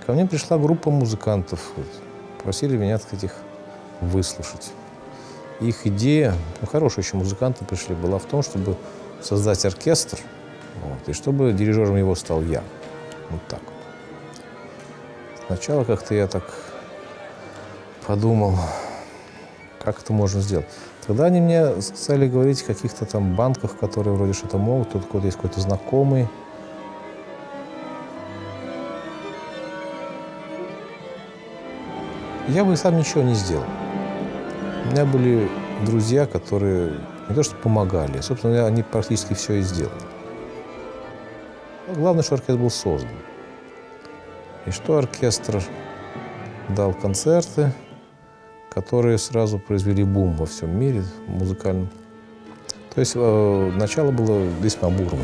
ко мне пришла группа музыкантов, просили меня, так сказать, их выслушать. Их идея, хорошие еще музыканты пришли, была в том, чтобы создать оркестр, и чтобы дирижером его стал я. Вот так. Сначала как-то я так подумал, как это можно сделать. Тогда они мне стали говорить о каких-то там банках, которые вроде что-то могут, тут есть какой-то знакомый. Я бы сам ничего не сделал. У меня были друзья, которые не то что помогали, а, собственно, они практически все и сделали. Но главное, что оркестр был создан. И что оркестр дал концерты, которые сразу произвели бум во всем мире музыкальном. То есть начало было весьма бурным.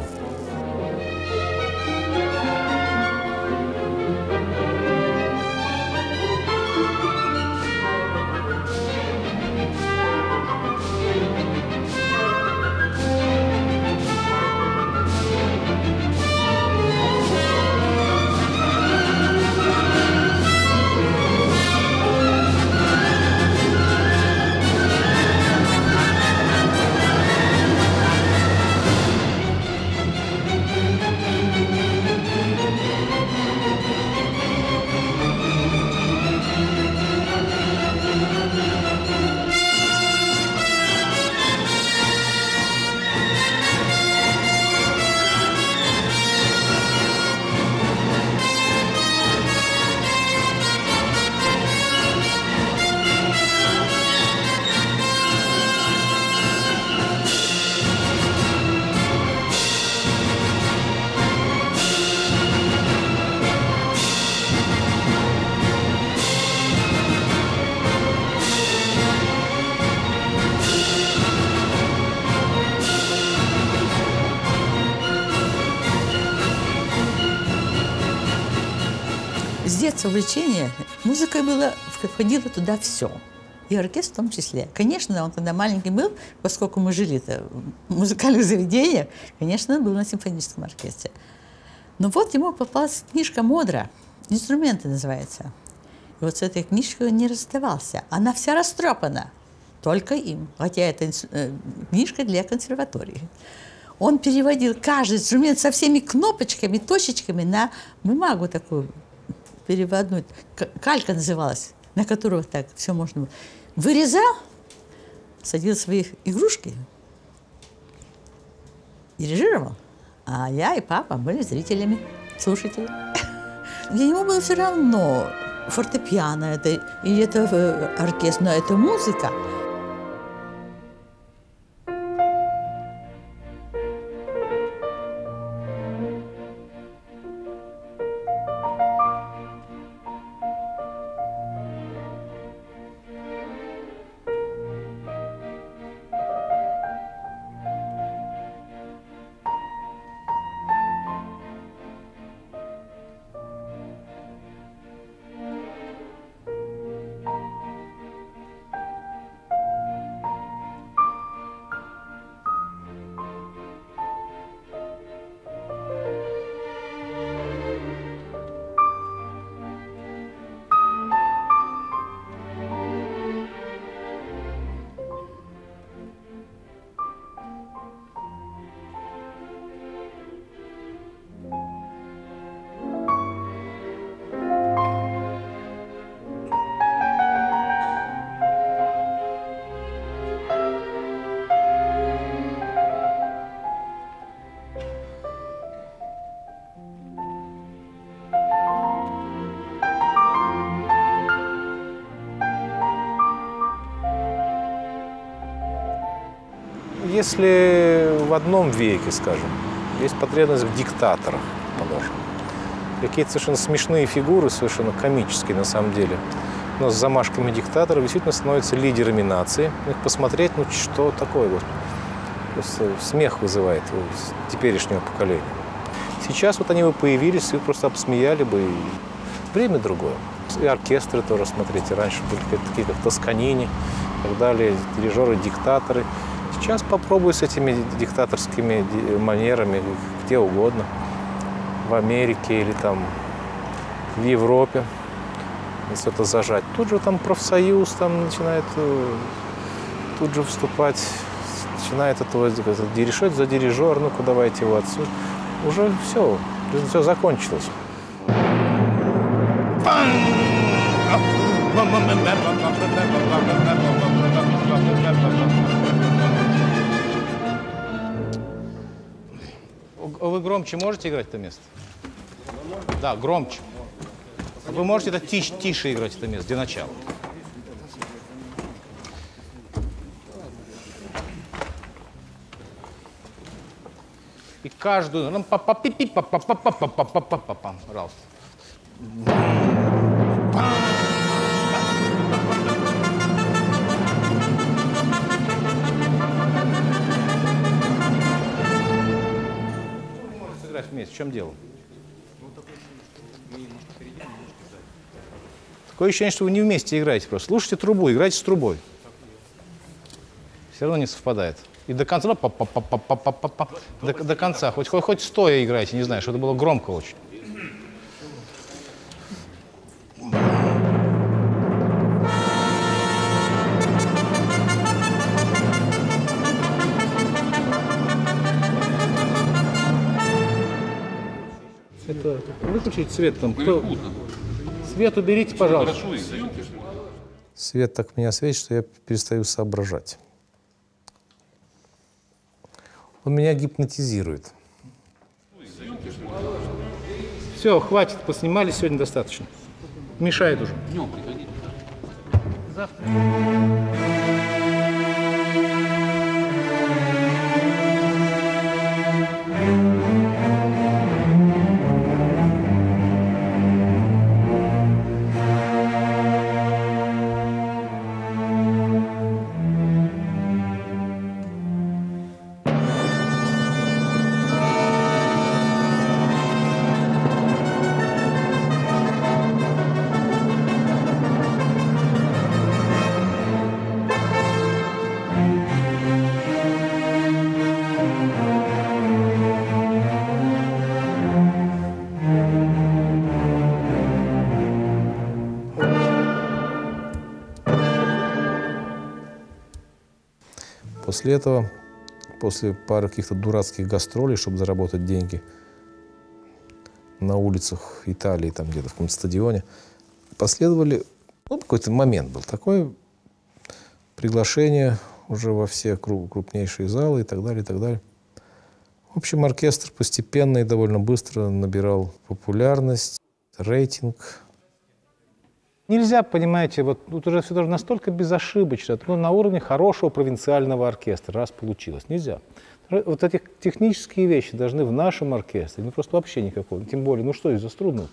С детства увлечение музыкой было, входило туда все. И оркестр в том числе. Конечно, он когда маленький был, поскольку мы жили в музыкальных заведениях, конечно, он был на симфоническом оркестре. Но вот ему попалась книжка Модра, «Инструменты» называется. И вот с этой книжкой он не расставался. Она вся растрепана, только им. Хотя это книжка для консерватории. Он переводил каждый инструмент со всеми кнопочками, точечками на бумагу такую переводную. Калька называлась, на которую вот так все можно было. Вырезал, садил свои игрушки, дирижировал. А я и папа были зрителями, слушателями. Для него было все равно, фортепиано это, или это оркестр, но это музыка. Если в одном веке, скажем, есть потребность в диктаторах, положим, какие-то совершенно смешные фигуры, совершенно комические на самом деле, но с замашками диктаторов действительно становятся лидерами нации. Их посмотреть, ну что такое, Господи, просто смех вызывает у теперешнего поколения. Сейчас вот они бы появились, их просто обсмеяли бы, и время другое. И оркестры тоже, смотрите, раньше были такие, как Тосканини и так далее, дирижеры, диктаторы. Сейчас попробуй с этими диктаторскими манерами где угодно, в Америке или там в Европе, если это зажать. Тут же там профсоюз там начинает тут же вступать, начинает этого решать за дирижер, ну-ка давайте его отсюда. Уже все закончилось. Вы громче можете играть это место? Да, громче. Вы можете это тише играть это место, где начало. И каждую... Пожалуйста. Сыграть вместе. В чем дело? Такое ощущение, что вы не вместе играете просто. Слушайте трубу, играйте с трубой. Все равно не совпадает. И до конца, до конца, хоть стоя играйте, не знаю, чтобы это было громко очень. Это выключить свет там. Кто? Свет уберите, пожалуйста. Свет так меня светит, что я перестаю соображать. Он меня гипнотизирует. Все, хватит, поснимали сегодня достаточно. Мешает уже. Днем приходите. Завтра. После этого, после пары каких-то дурацких гастролей, чтобы заработать деньги на улицах Италии, там где-то в каком-то стадионе, последовали, ну, какой-то момент был такое приглашение уже во все крупнейшие залы и так далее, и так далее. В общем, оркестр постепенно и довольно быстро набирал популярность, рейтинг. Нельзя, понимаете, вот тут уже все даже настолько безошибочно, ну, на уровне хорошего провинциального оркестра, раз получилось. Нельзя. Вот эти технические вещи должны в нашем оркестре, ну просто вообще никакого. Тем более, ну что из-за струнного-то?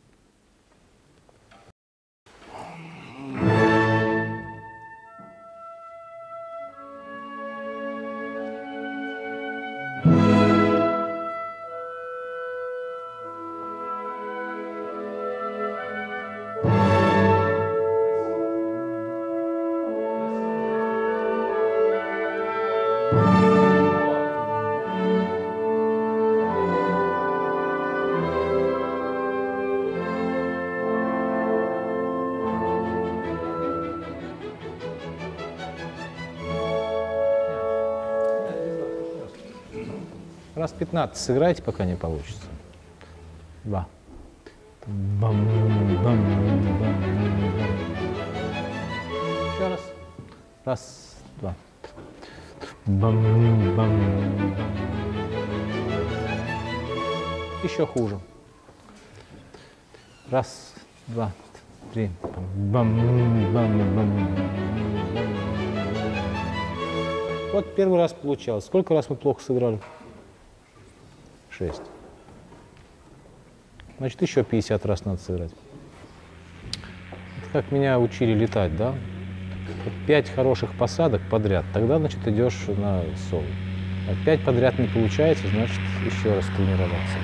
Раз 15 сыграйте, пока не получится. 2. Еще раз. Раз, два. Еще хуже. Раз, два, три. Вот первый раз получалось. Сколько раз мы плохо сыграли? 6. Значит, еще 50 раз надо сыграть. Это как меня учили летать, да? 5 хороших посадок подряд, тогда, значит, идешь на соло. А 5 подряд не получается, значит, еще раз тренироваться.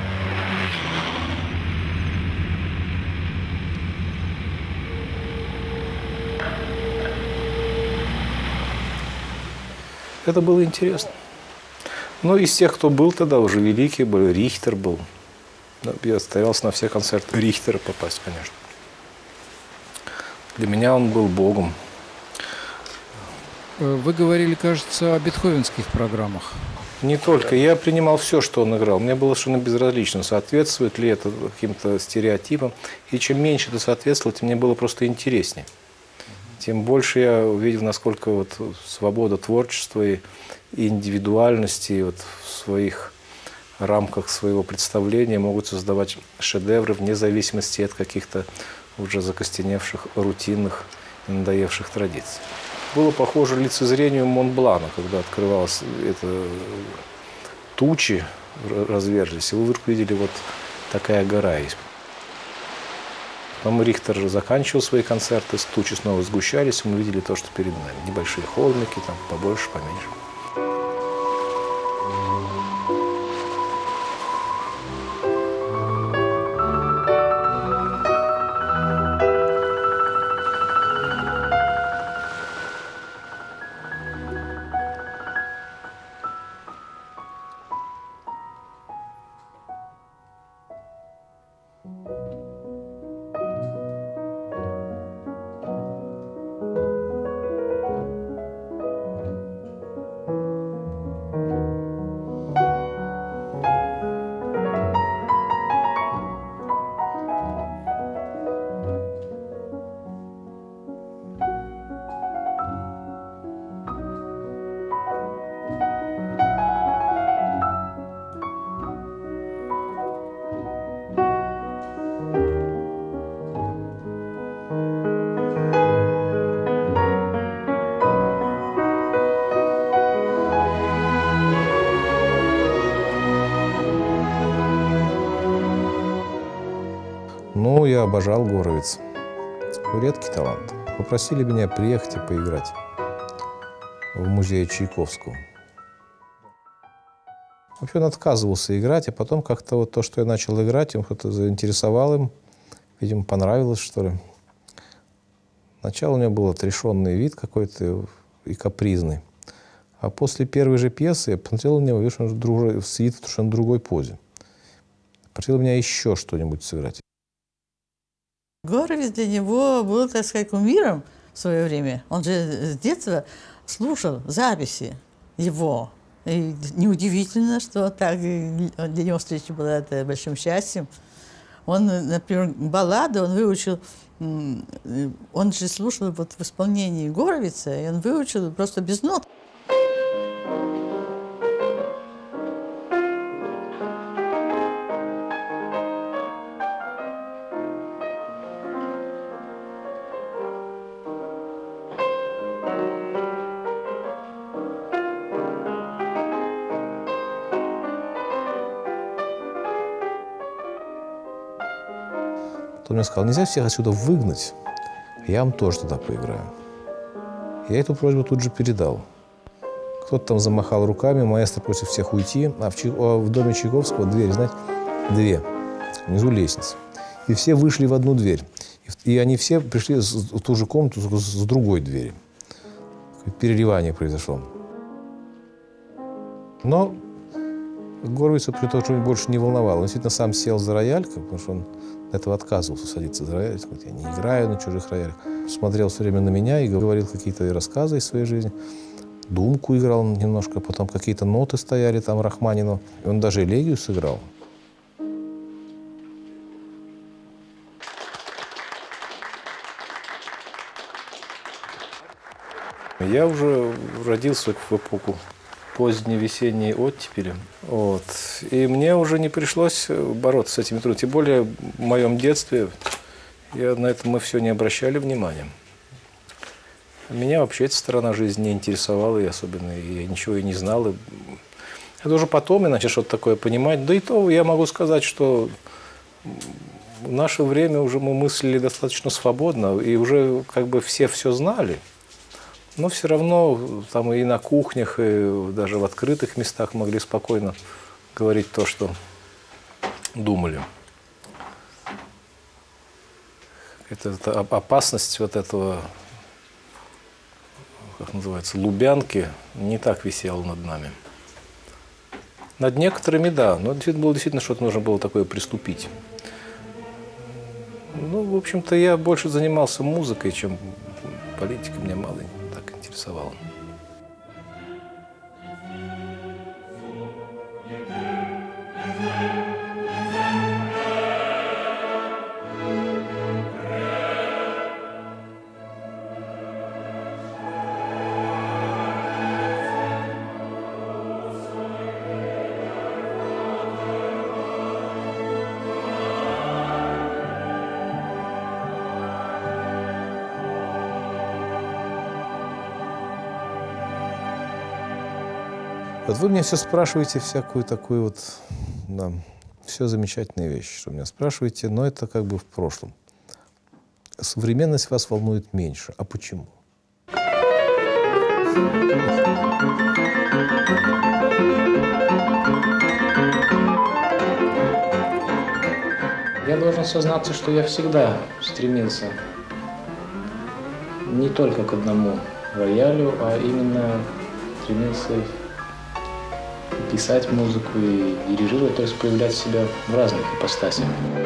Это было интересно. Но из тех, кто был тогда, уже великий был, Рихтер был. Я старался на все концерты Рихтера попасть, конечно. Для меня он был богом. Вы говорили, кажется, о бетховенских программах. Не только. Я принимал все, что он играл. Мне было совершенно безразлично, соответствует ли это каким-то стереотипам. И чем меньше это соответствовало, тем мне было просто интереснее. Тем больше я увидел, насколько вот свобода творчества и индивидуальности вот в своих рамках своего представления могут создавать шедевры вне зависимости от каких-то уже закостеневших, рутинных и надоевших традиций. Было похоже лицезрению Монблана, когда открывалась эта тучи, разверзлись, и вы вдруг видели, вот такая гора есть. Потом Рихтер заканчивал свои концерты, тучи снова сгущались, и мы видели то, что перед нами. Небольшие холмики, там побольше, поменьше. Ну, я обожал Горовиц. Редкий талант. Попросили меня приехать и поиграть в музее Чайковского. Вообще он отказывался играть, а потом как-то вот то, что я начал играть, он кто-то заинтересовал им, видимо, понравилось, что ли. Сначала у него был отрешенный вид какой-то и капризный. А после первой же пьесы я посмотрел на него, видишь, он сидит в совершенно другой позе. Просил меня еще что-нибудь сыграть. Горовиц для него был, так сказать, кумиром в свое время. Он же с детства слушал записи его. И неудивительно, что так для него встреча была это большим счастьем. Он, например, баллады он выучил, он же слушал вот в исполнении Горовица, и он выучил просто без нот. Он мне сказал, нельзя всех отсюда выгнать, я вам тоже туда поиграю. Я эту просьбу тут же передал. Кто-то там замахал руками, маэстро просит всех уйти, а в доме Чайковского двери, знаете, две, внизу лестница. И все вышли в одну дверь. И они все пришли в ту же комнату с другой двери. Переливание произошло. Но Горовицу при том, что он больше не волновал. Он действительно сам сел за рояль, потому что он до этого отказывался садиться за рояль. Говорит, я не играю на чужих роялях. Смотрел все время на меня и говорил какие-то рассказы из своей жизни. Думку играл немножко, потом какие-то ноты стояли там Рахманинова. И он даже элегию сыграл. Я уже родился в эпоху поздней весенней оттепели. Вот. И мне уже не пришлось бороться с этими трудностями. Тем более в моем детстве на это мы все не обращали внимания. Меня вообще эта сторона жизни не интересовала, и особенно я ничего и не знал. Это уже потом я начал что-то такое понимать. Да и то я могу сказать, что в наше время уже мы мыслили достаточно свободно, и уже как бы все знали. Но все равно там и на кухнях, и даже в открытых местах могли спокойно говорить то, что думали. Это опасность вот этого, как называется, Лубянки не так висела над нами. Над некоторыми, да. Но было действительно что-то нужно было такое приступить. Ну, в общем-то, я больше занимался музыкой, чем политикой. Меня мало так интересовало. Вот вы меня все спрашиваете всякую такую вот, да, все замечательные вещи, что меня спрашиваете, но это как бы в прошлом. Современность вас волнует меньше. А почему? Я должен сознаться, что я всегда стремился не только к одному роялю, а именно стремился писать музыку и дирижировать, то есть проявлять себя в разных ипостасях.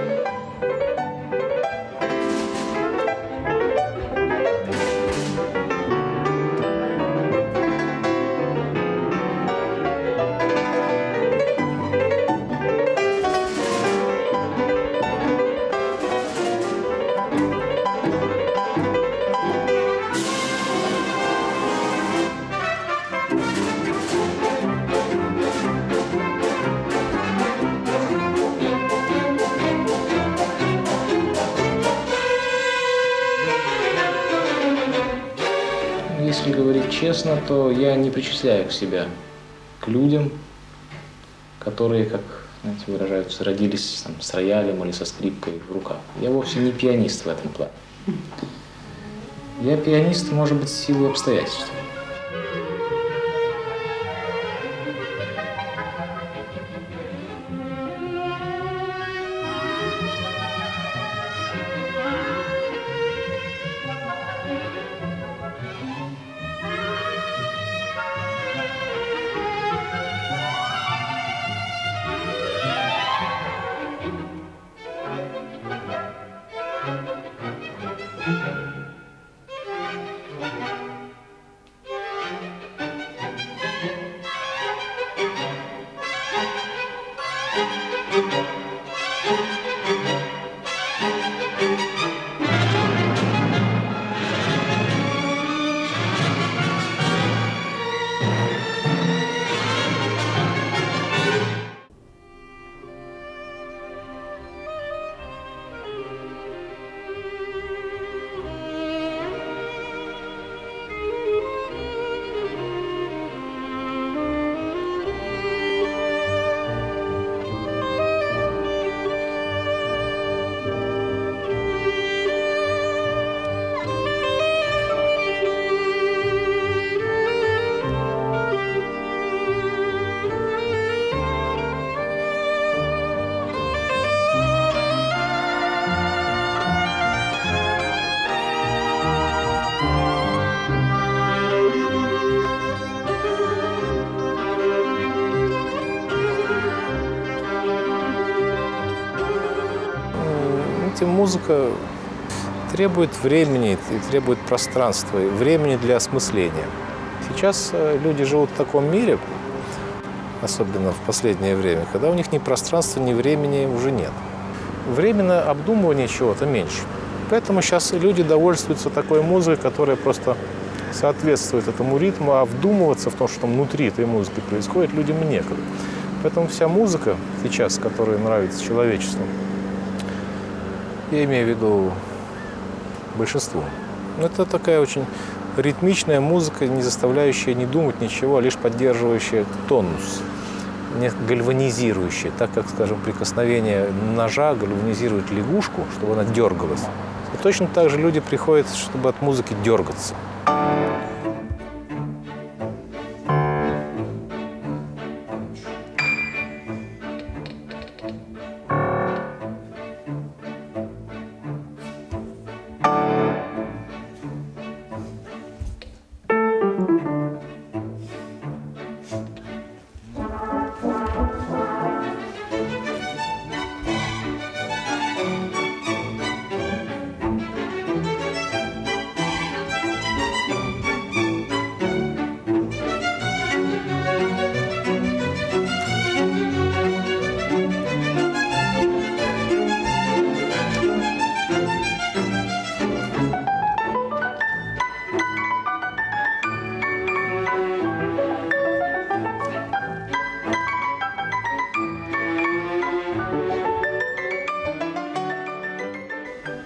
Если говорить честно, то я не причисляю к себя к людям, которые, как знаете, выражаются, родились там, с роялем или со скрипкой в руках. Я вовсе не пианист в этом плане. Я пианист, может быть, в силу обстоятельств. Музыка требует времени и требует пространства, и времени для осмысления. Сейчас люди живут в таком мире, особенно в последнее время, когда у них ни пространства, ни времени уже нет. Времени на обдумывание чего-то меньше. Поэтому сейчас люди довольствуются такой музыкой, которая просто соответствует этому ритму, а вдумываться в то, что там внутри этой музыки происходит, людям некогда. Поэтому вся музыка сейчас, которая нравится человечеству, я имею в виду большинству, это такая очень ритмичная музыка, не заставляющая не думать ничего, а лишь поддерживающая тонус, не гальванизирующая, так как, скажем, прикосновение ножа гальванизирует лягушку, чтобы она дергалась. И точно так же люди приходят, чтобы от музыки дергаться.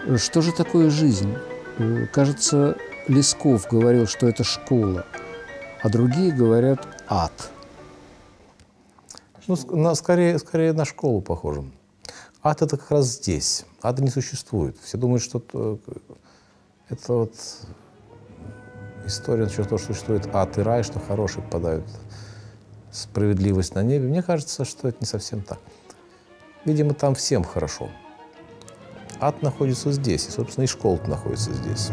Что же такое жизнь? Кажется, Лесков говорил, что это школа, а другие говорят ад. Ну, скорее на школу похоже. Ад – это как раз здесь. Ада не существует. Все думают, что это вот история насчет того, что существует ад и рай, что хорошие попадают в справедливость на небе. Мне кажется, что это не совсем так. Видимо, там всем хорошо. Ад находится здесь, и, собственно, и школа находится здесь.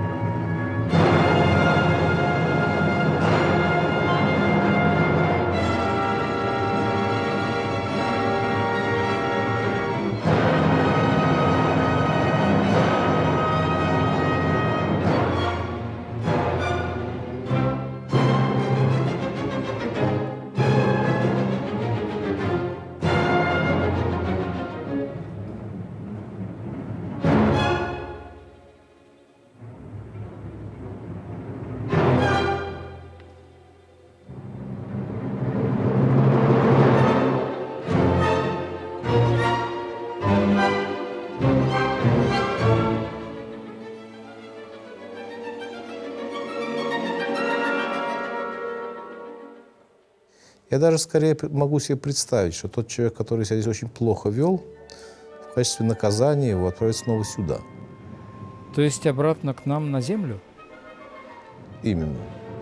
Я даже скорее могу себе представить, что тот человек, который себя здесь очень плохо вел, в качестве наказания его отправят снова сюда. То есть обратно к нам на землю? Именно.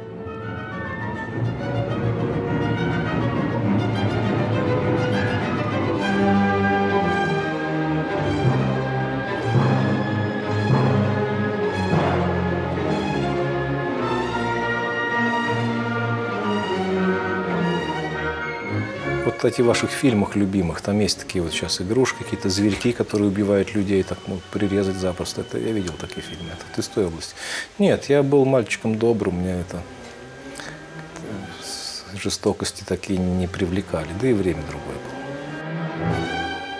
Вот, кстати, в ваших фильмах любимых, там есть такие вот сейчас игрушки, какие-то зверьки, которые убивают людей, так могут прирезать запросто. Это я видел такие фильмы. Это из той области. Нет, я был мальчиком добрым, меня это жестокости такие не привлекали, да и время другое было.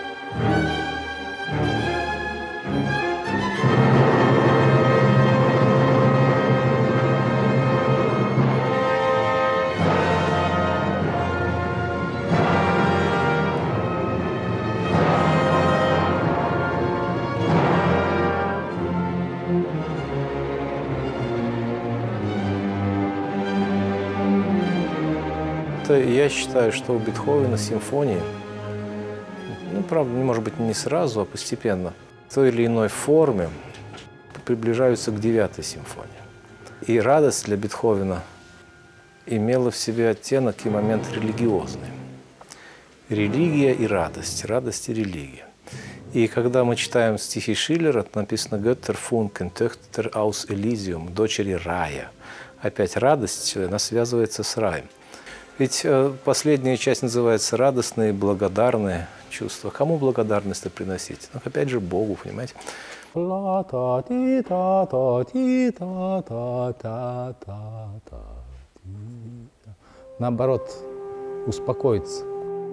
Я считаю, что у Бетховена симфонии, ну, правда, может быть, не сразу, а постепенно, в той или иной форме приближаются к 9-й симфонии. И радость для Бетховена имела в себе оттенок и момент религиозный. Религия и радость, радость и религия. И когда мы читаем стихи Шиллера, написано «Götter funken, Töchter aus Elysium», «Дочери рая». Опять радость, она связывается с раем. Ведь последняя часть называется «радостные, благодарные чувства». Кому благодарность-то приносить? Ну, опять же, Богу, понимаете? Наоборот, успокоиться.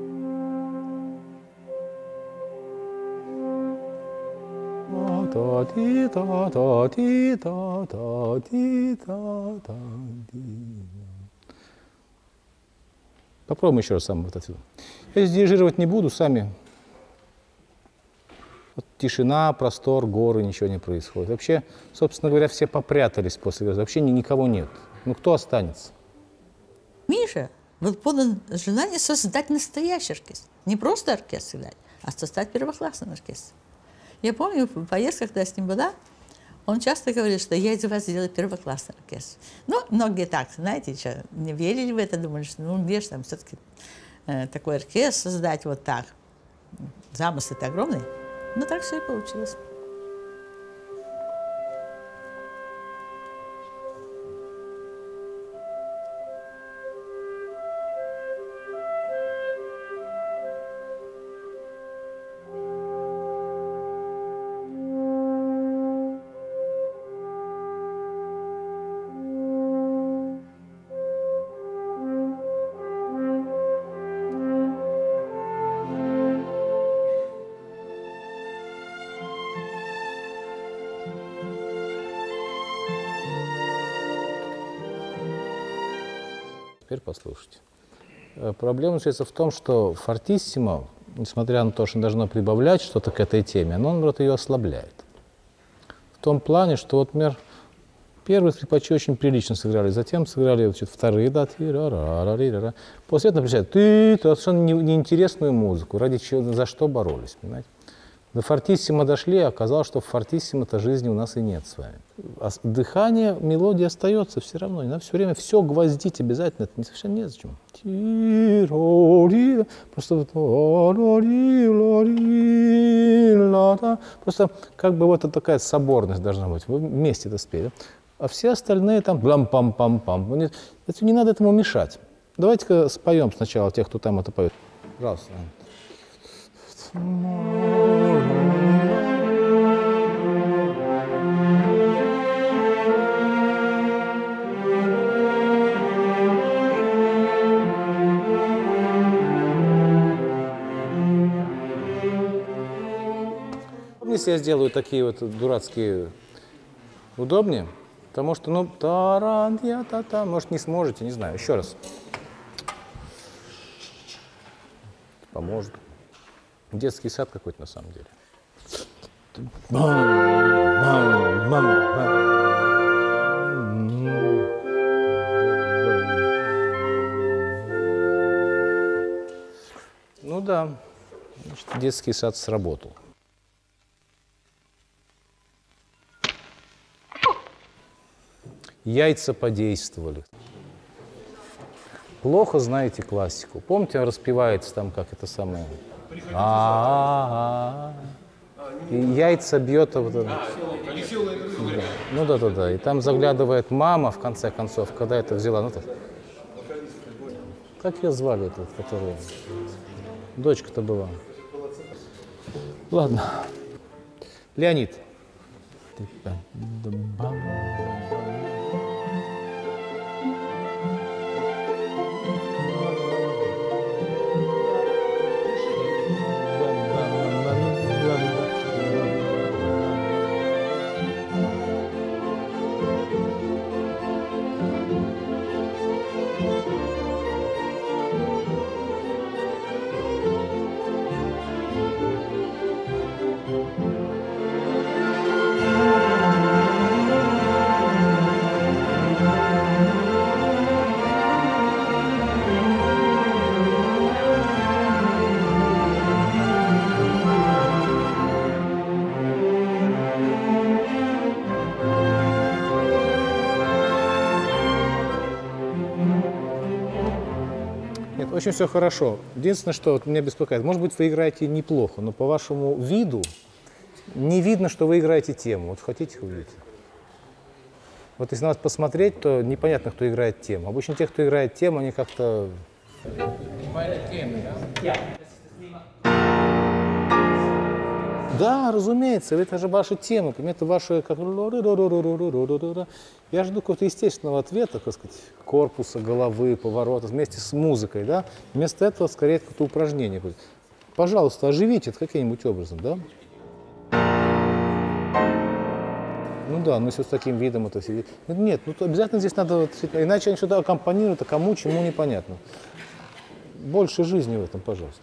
Попробуем еще раз сам вот отсюда. Я здесь дирижировать не буду, сами. Вот тишина, простор, горы, ничего не происходит. Вообще, собственно говоря, все попрятались после грозы. Вообще никого нет. Ну, кто останется? Миша был подан желание создать настоящий оркестр. Не просто оркестр играть, а создать первоклассный оркестр. Я помню, в поездках, когда я с ним была, он часто говорил, что я из вас сделаю первоклассный оркестр. Ну, многие так, знаете, что, не верили в это, думали, что ну где же там все-таки такой оркестр создать вот так. Замысл-то огромный. Но так все и получилось. Теперь послушайте. Проблема заключается в том, что фортиссимо, несмотря на то, что должно прибавлять что-то к этой теме, оно, наоборот, ее ослабляет. том плане, что, вот, например, первые скрипачи очень прилично сыграли, затем сыграли вторые, да, после этого начинают совершенно неинтересную музыку, ради чего, за что боролись, понимаете? До фортиссимо дошли, а оказалось, что в фортиссимо-то жизни у нас и нет с вами. А дыхание, мелодия остается все равно, не надо все время все гвоздить обязательно, это совершенно незачем. Просто просто как бы вот такая соборность должна быть, вы вместе это спели. А все остальные там блам-пам-пам-пам. Это не надо этому мешать. Давайте-ка споем сначала тех, кто там это поет. Пожалуйста. Если я сделаю такие вот дурацкие удобнее, потому что, ну, таран-я-та-та, может, не сможете, не знаю. Еще раз. Поможет. Детский сад какой-то на самом деле. Ну да, значит, детский сад сработал. Яйца подействовали. Плохо знаете классику. Помните, распевается там, как это самое... И яйца бьет... Вот это. Ну да. И там заглядывает мама, в конце концов, когда это взяла. Ну, как ее звали, эту, которая... Дочка-то была. Ладно. Леонид. Очень все хорошо. Единственное, что вот меня беспокоит, может быть, вы играете неплохо, но по вашему виду не видно, что вы играете тему. Вот хотите увидеть? Вот если на вас посмотреть, то непонятно, кто играет тему. Обычно те, кто играет тему, они как-то... Да, разумеется, это же ваша тема, это ваша... Я жду какого-то естественного ответа, так сказать, корпуса, головы, поворота, вместе с музыкой, да? Вместо этого, скорее, какое-то упражнение будет. Пожалуйста, оживите это каким-нибудь образом, да? Ну да, ну если с таким видом это сидит. Нет, ну обязательно здесь надо... Иначе они что-то аккомпанируют, а кому, чему, непонятно. Больше жизни в этом, пожалуйста.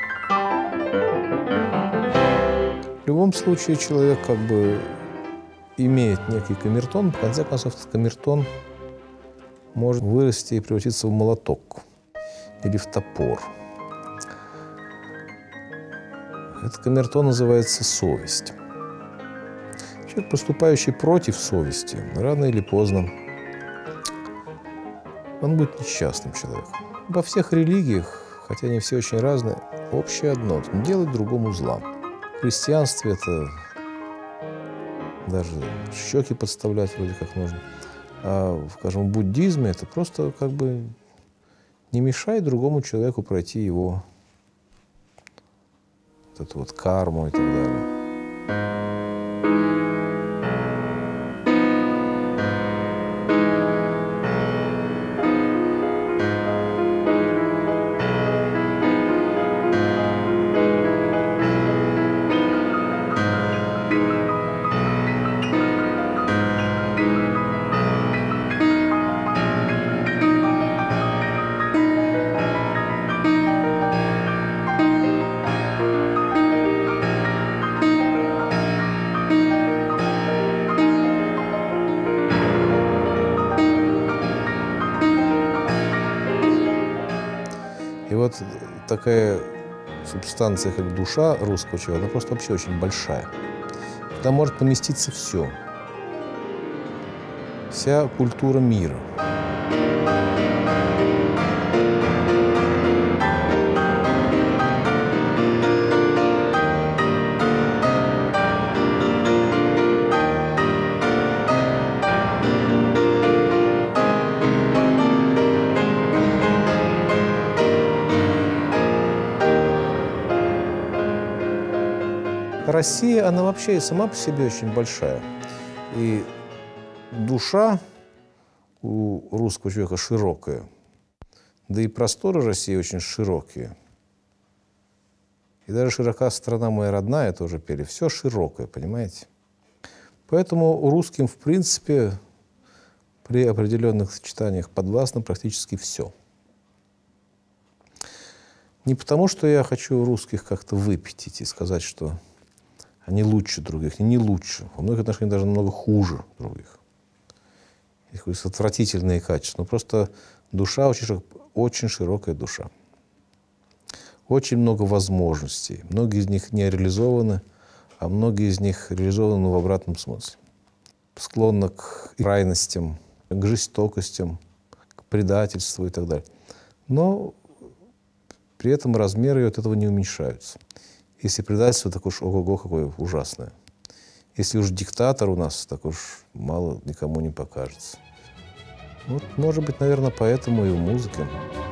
В любом случае человек как бы имеет некий камертон, в конце концов, этот камертон может вырасти и превратиться в молоток или в топор. Этот камертон называется совесть. Человек, поступающий против совести, рано или поздно он будет несчастным человеком. Во всех религиях, хотя они все очень разные, общее одно – делать другому зла. В христианстве это даже щеки подставлять вроде как нужно. А, скажем, в буддизме это просто как бы не мешай другому человеку пройти его вот эту вот карму и так далее. И вот такая субстанция, как душа русского человека, она просто вообще очень большая. Туда может поместиться все. Вся культура мира. Россия, она вообще и сама по себе очень большая. И душа у русского человека широкая. Да и просторы России очень широкие. И даже широка страна моя родная, тоже пели. Все широкое, понимаете? Поэтому русским, в принципе, при определенных сочетаниях подвластно практически все. Не потому, что я хочу русских как-то выпятить и сказать, что они лучше других, не лучше. Во многих отношениях даже намного хуже других. Их отвратительные качества. Но просто душа очень широкая душа. Очень много возможностей. Многие из них не реализованы, а многие из них реализованы в обратном смысле. Склонна к крайностям, к жестокостям, к предательству и так далее. Но при этом размеры от этого не уменьшаются. Если предательство, так уж ого-го, какое ужасное. Если уж диктатор у нас, так уж мало никому не покажется. Вот, может быть, наверное, поэтому и в музыке.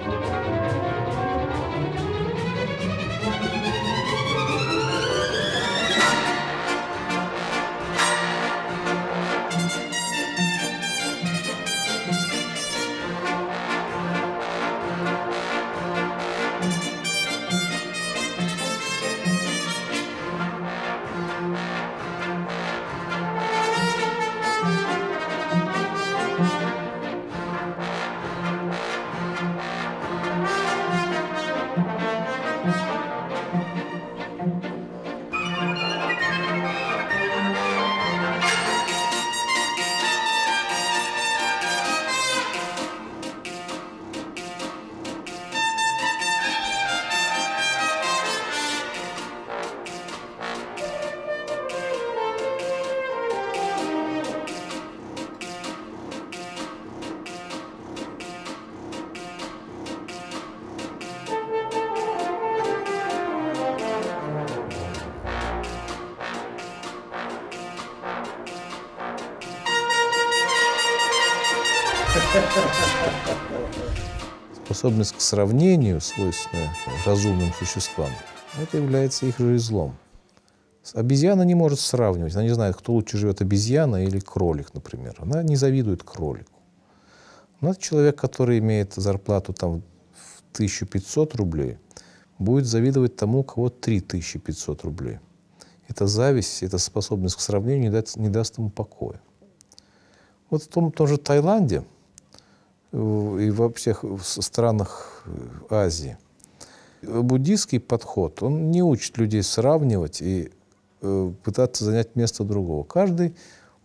Способность к сравнению, свойственная разумным существам, это является их же и злом. Обезьяна не может сравнивать. Она не знает, кто лучше живет, обезьяна или кролик, например. Она не завидует кролику. Но человек, который имеет зарплату там, в 1500 рублей, будет завидовать тому, у кого 3500 рублей. Эта зависть, эта способность к сравнению не даст ему покоя. Вот в том же Таиланде и во всех странах Азии буддийский подход, он не учит людей сравнивать и пытаться занять место другого. Каждый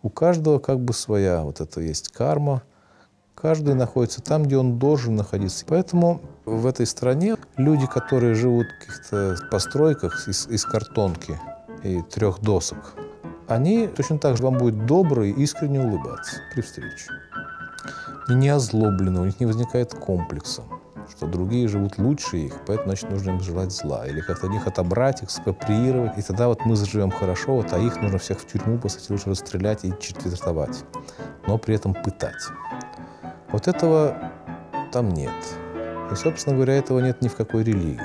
У каждого как бы своя вот это есть карма. Каждый находится там, где он должен находиться. Поэтому в этой стране люди, которые живут в каких-то постройках из картонки и 3 досок, они точно так же вам будут добры и искренне улыбаться при встрече. И не озлоблены, у них не возникает комплекса, что другие живут лучше их, поэтому, значит, нужно им желать зла. Или как-то них отобрать, их экспроприировать, и тогда вот мы заживем хорошо, вот, а их нужно всех в тюрьму посадить, лучше расстрелять и четвертовать, но при этом пытать. Вот этого там нет. И, собственно говоря, этого нет ни в какой религии.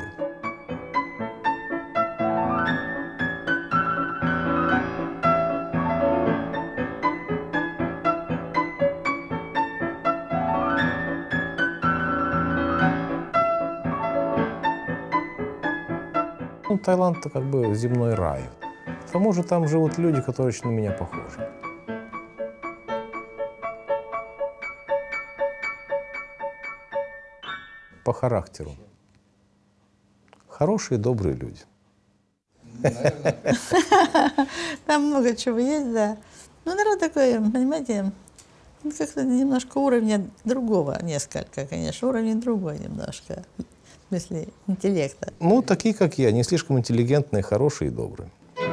Ну, Таиланд-то как бы земной рай. К тому же там живут люди, которые очень на меня похожи. По характеру. Хорошие, добрые люди. Там много чего есть, да. Ну, народ такой, понимаете, ну, как-то немножко уровня другого несколько, конечно, уровень другой немножко, в смысле интеллекта. Ну, такие, как я, не слишком интеллигентные, хорошие и добрые.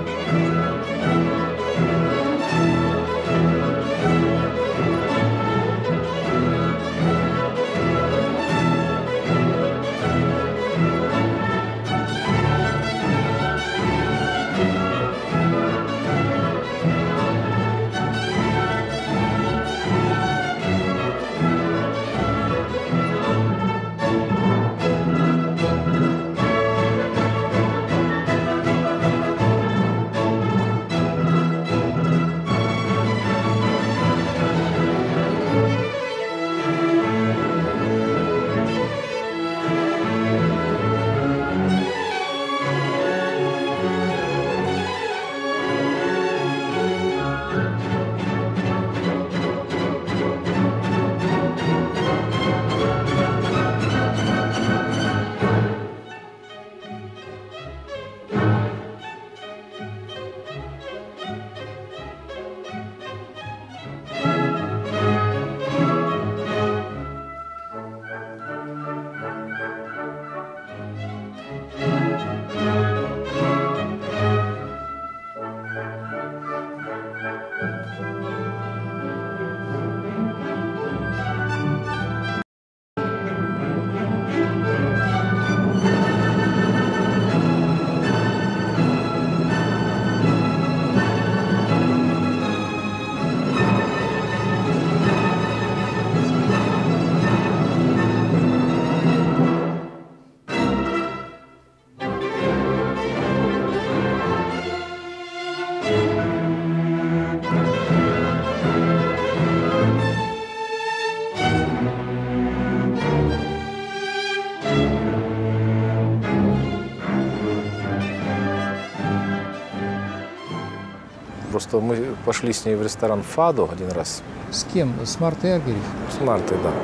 Просто мы пошли с ней в ресторан «Фадо» один раз. С кем? С Мартой Аргерев? С Мартой, да.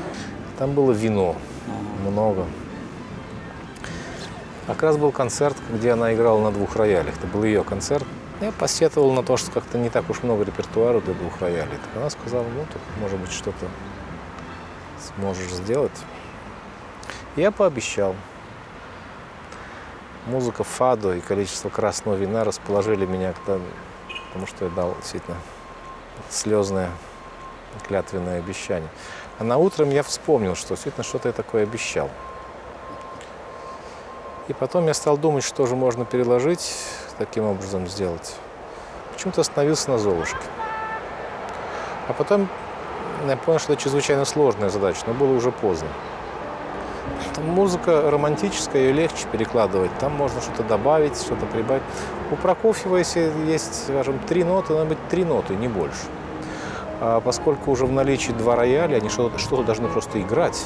Там было вино, много. А как раз был концерт, где она играла на 2 роялях. Это был ее концерт. Я посетовал на то, что как-то не так уж много репертуара для 2 роялей. Так она сказала, ну, тут, может быть, что-то сможешь сделать. Я пообещал. Музыка «Фадо» и количество красного вина расположили меня, потому что я дал действительно слезное клятвенное обещание. А на утром я вспомнил, что действительно что-то я такое обещал. И потом я стал думать, что же можно переложить, таким образом сделать. Почему-то остановился на «Золушке». А потом я понял, что это чрезвычайно сложная задача, но было уже поздно. Там музыка романтическая, ее легче перекладывать. Там можно что-то добавить, что-то прибавить. У Прокофьева, если есть, скажем, 3 ноты, надо быть 3 ноты, не больше. А поскольку уже в наличии 2 рояля, они что-то должны просто играть,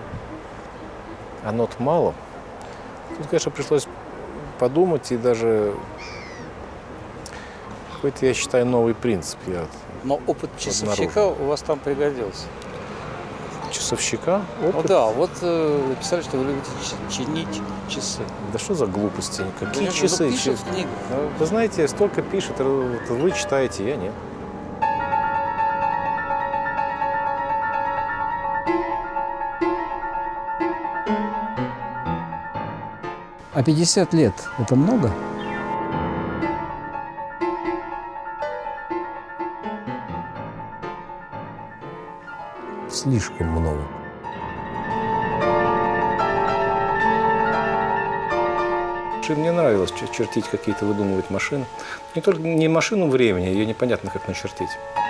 а нот мало, тут, конечно, пришлось подумать и даже какой-то, я считаю, новый принцип. Но опыт часовщика у вас там пригодился. Часовщика? Опыт? Ну да, вот написали, что вы любите чинить часы. Да что за глупости? Какие Ну, часы? пишут в книгах. Вы знаете, столько пишет, вы читаете, я нет. А 50 лет – это много? Слишком много. Мне нравилось чертить какие-то, выдумывать машины. Не только не машину времени, ее непонятно как начертить.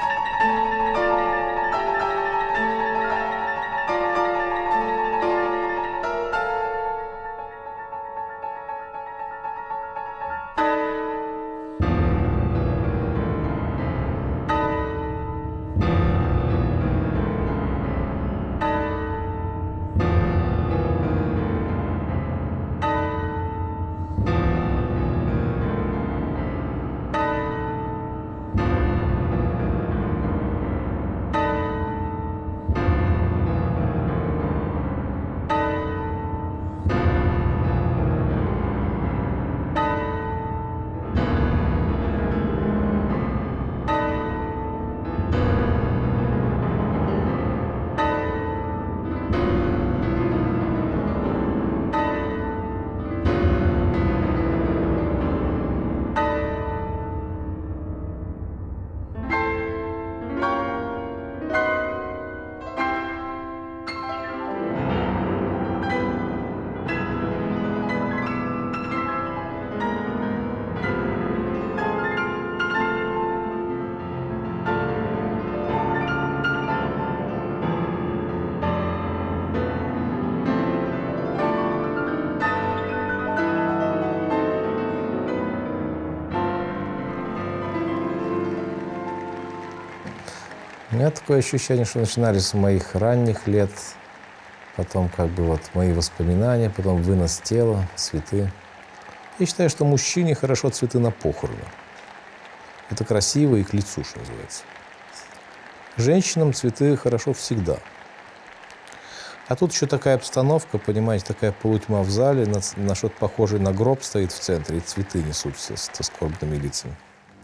У меня такое ощущение, что начинались с моих ранних лет, потом как бы вот мои воспоминания, потом вынос тела, цветы. Я считаю, что мужчине хорошо цветы на похороны. Это красиво и к лицу, что называется. Женщинам цветы хорошо всегда. А тут еще такая обстановка, понимаете, такая полутьма в зале, на что-то похожее на гроб стоит в центре, и цветы несут все со скорбными лицами.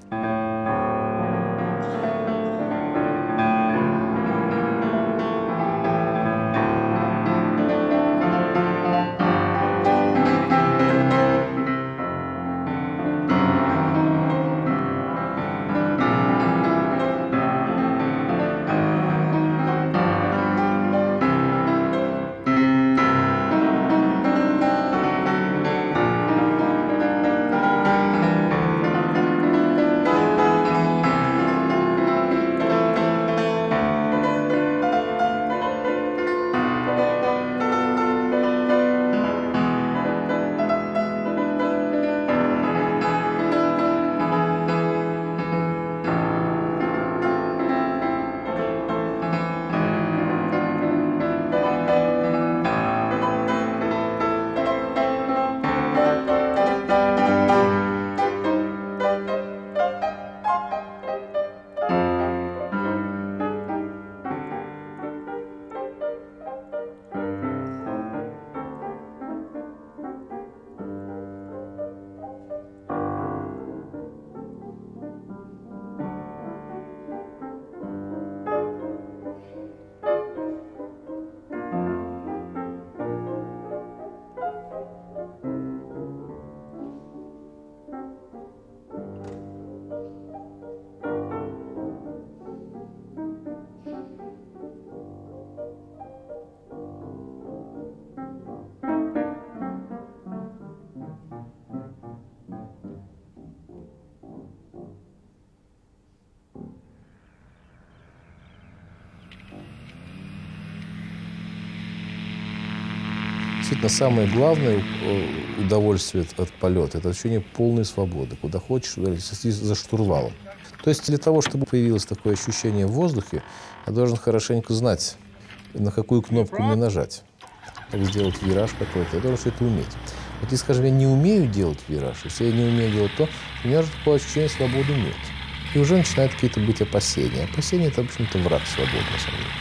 Действительно, самое главное удовольствие от полета – это ощущение полной свободы. Куда хочешь, сиди за штурвалом. То есть для того, чтобы появилось такое ощущение в воздухе, я должен хорошенько знать, на какую кнопку мне нажать. Как сделать вираж какой-то. Я должен все это уметь. Вот если, скажем, я не умею делать вираж, если я не умею делать то, у меня же такое ощущение свободы нет. И уже начинают какие-то быть опасения. Опасения – это, в общем-то, враг свободы, на самом деле.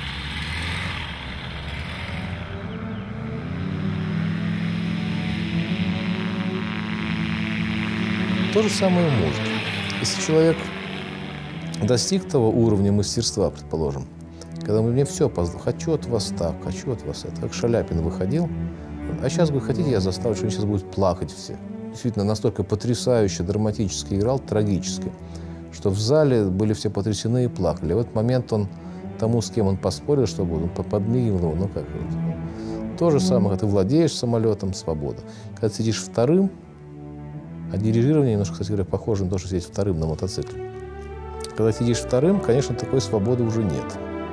То же самое в музыке. Если человек достиг того уровня мастерства, предположим, когда мне все поздно, хочу от вас так, хочу от вас это. Как Шаляпин выходил А сейчас, говорю, хотите, я заставлю, что они сейчас будут плакать все. Действительно, настолько потрясающе, драматически играл, трагически, что в зале были все потрясены и плакали. И в этот момент он тому, с кем он поспорил, что будет, он подмигнул, ну как вот. То же самое, когда ты владеешь самолетом, свобода. Когда ты сидишь вторым, а дирижирование немножко, кстати говоря, похоже на то, что сидеть вторым на мотоцикле. Когда сидишь вторым, конечно, такой свободы уже нет.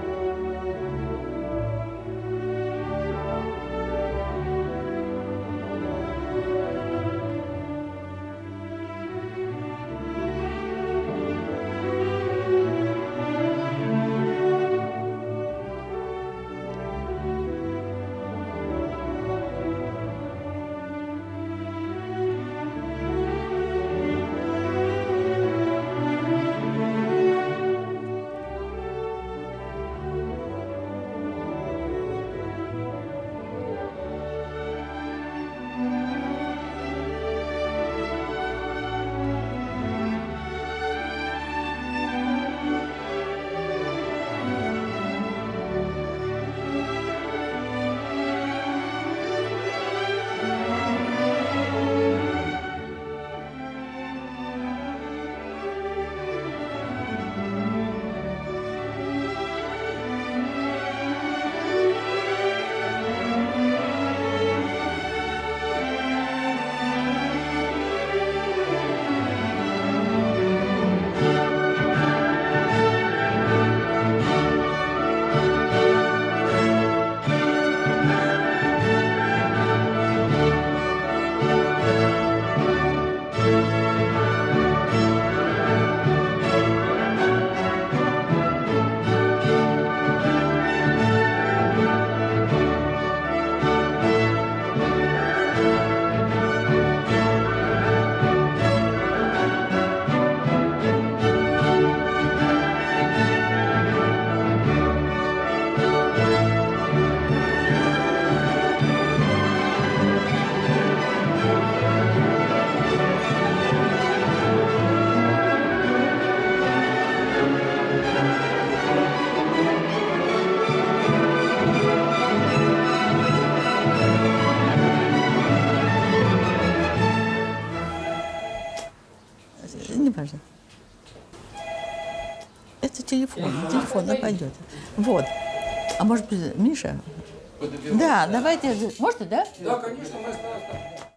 Неважно. Это телефон, телефон пойдет. Вот. А может быть, Миша? Да, давайте. Можно, да? Да, конечно, мы оставим.